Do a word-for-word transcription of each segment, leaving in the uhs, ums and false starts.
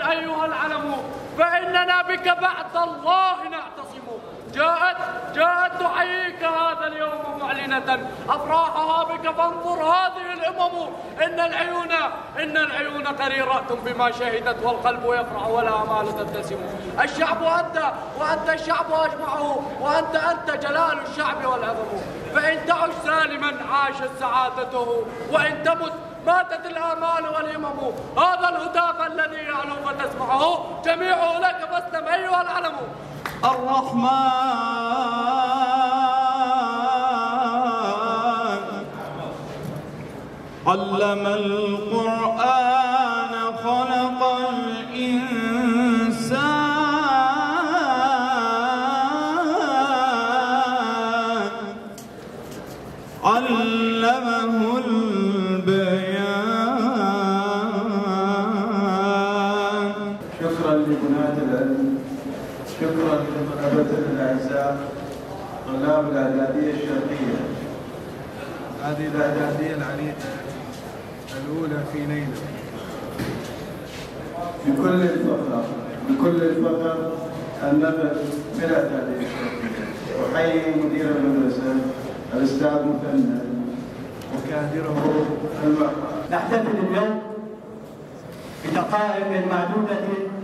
أيها العلم، فإننا بك بعد الله نعتصم. جاءت جاءت تحييك هذا اليوم معلنة أفراحها بك، فانظر هذه الأمم، إن العيون إن العيون قريرة بما شهدت، والقلب يفرح والآمال تبتسم. الشعب أنت وأنت الشعب أجمعه، وأنت أنت جلال الشعب والعظم. فإن تعش سالما عاشت سعادته، وإن تمت ماتت الآمال والهمم. هذا الهتاف الذي يعلو فتسمعه جميعه لك، فاسلم أيها العلم. الرحمن علم القرآن خلق الإنسان علمه البيان. شكرا لبناة العلم، شكرا لطلبتنا الاعزاء طلاب الاعداديه الشرقيه. هذه الاعداديه العريقه الاولى في نينوى. بكل الفخر بكل الفخر النبذ بالاعداديه الشرقيه. احيي مدير المدرسه الاستاذ مثنى وكادره المحترم. نحتفل اليوم بدقائق معدوده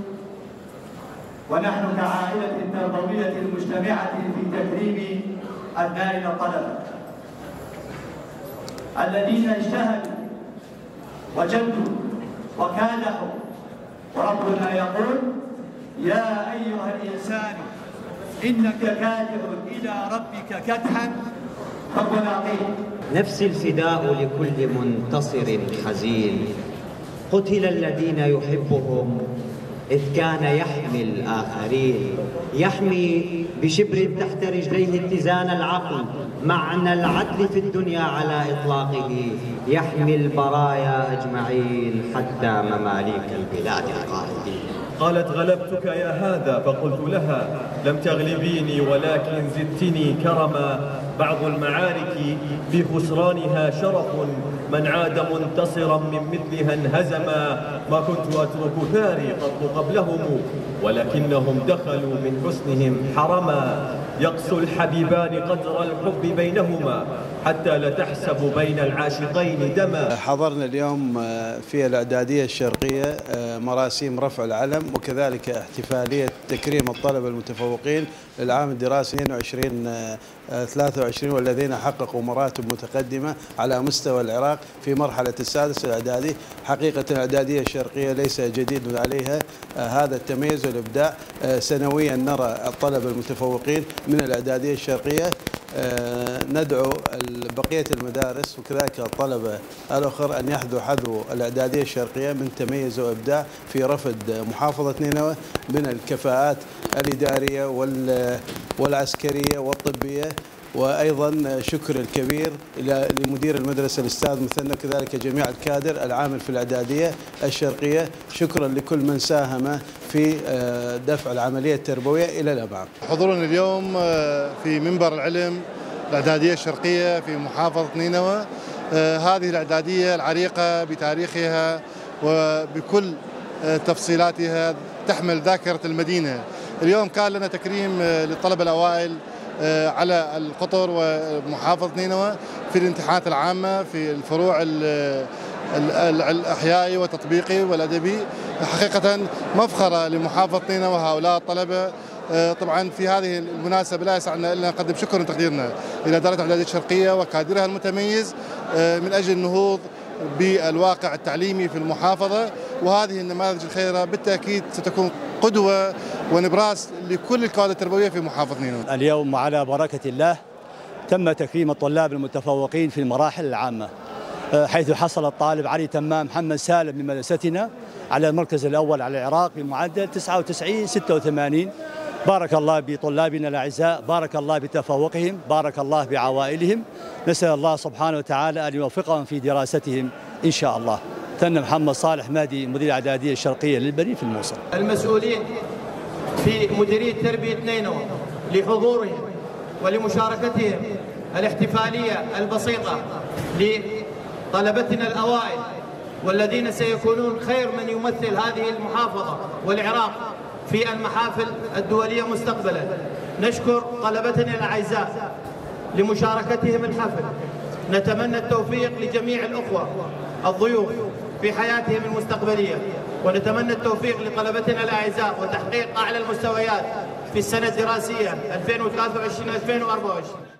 ونحن كعائلة تربوية مجتمعة في تكريم أبنائنا الطلبة الذين اجتهدوا وجدوا وكادحوا، وربنا يقول: يا أيها الإنسان إنك كادح إلى ربك كدحا فملاقيه. نفس الفداء لكل منتصر حزين، قتل الذين يحبهم إذ كان يحمي الآخرين. يحمي بشبر تحت رجليه اتزان العقل، معنى العدل في الدنيا على إطلاقه. يحمي البرايا أجمعين حتى مماليك البلاد القائدين. قالت: غلبتك يا هذا، فقلت لها: لم تغلبيني ولكن زدتني كرما. بعض المعارك بخسرانها شرف، من عاد منتصرا من مثلها انهزما. ما كنت أترك ثاري قط قبلهم، ولكنهم دخلوا من حسنهم حرما. يقسو الحبيبان قدر الحب بينهما، حتى لا تحسب بين العاشقين دما. حضرنا اليوم في الإعدادية الشرقية مراسيم رفع العلم، وكذلك احتفالية تكريم الطلبة المتفوقين للعام الدراسي اثنين وعشرين ثلاثة وعشرين، والذين حققوا مراتب متقدمة على مستوى العراق في مرحلة السادس الإعدادي. حقيقة الإعدادية الشرقية ليس جديد عليها هذا التميز والإبداع. سنويا نرى الطلبة المتفوقين من الإعدادية الشرقية. ندعو بقية المدارس وكذلك الطلبة الأخر أن يحذوا حذو الإعدادية الشرقية من تميز وإبداع في رفض محافظة نينوى من الكفاءات الإدارية والعسكرية والطبية. وأيضا شكر الكبير إلى لمدير المدرسة الأستاذ مثنى، وكذلك جميع الكادر العامل في الإعدادية الشرقية. شكرا لكل من ساهم في دفع العملية التربوية إلى الأمام. حضورنا اليوم في منبر العلم الإعدادية الشرقية في محافظة نينوى. هذه الإعدادية العريقة بتاريخها وبكل تفصيلاتها تحمل ذاكرة المدينة. اليوم كان لنا تكريم للطلبة الأوائل على القطر ومحافظة نينوى في الامتحانات العامة في الفروع الأحيائي والتطبيقي والأدبي. حقيقة مفخرة لمحافظة نينوى هؤلاء الطلبة. طبعا في هذه المناسبة لا يسعنا إلا نقدم شكر وتقديرنا إلى إدارة الإعدادية الشرقية وكادرها المتميز من أجل النهوض بالواقع التعليمي في المحافظة. وهذه النماذج الخيرة بالتأكيد ستكون قدوة ونبراس لكل الكوادر التربوية في محافظة نينوى. اليوم على بركة الله تم تكريم الطلاب المتفوقين في المراحل العامة، حيث حصل الطالب علي تمام محمد سالم من مدرستنا على المركز الأول على العراق بمعدل تسعة وتسعين ستة وثمانين. بارك الله بطلابنا الأعزاء، بارك الله بتفوقهم، بارك الله بعوائلهم. نسأل الله سبحانه وتعالى أن يوفقهم في دراستهم إن شاء الله. ثنى محمد صالح مهدي، مدير الإعدادية الشرقية للبنين في الموصل. المسؤولين في مديرية تربية نينوى لحضورهم ولمشاركتهم الاحتفالية البسيطة لطلبتنا الأوائل والذين سيكونون خير من يمثل هذه المحافظة والعراق في المحافل الدولية مستقبلا. نشكر طلبتنا الأعزاء لمشاركتهم الحفل. نتمنى التوفيق لجميع الأخوة الضيوف في حياتهم المستقبلية، ونتمنى التوفيق لطلبتنا الأعزاء وتحقيق أعلى المستويات في السنة الدراسية ألفين وثلاثة وعشرين ألفين وأربعة وعشرين.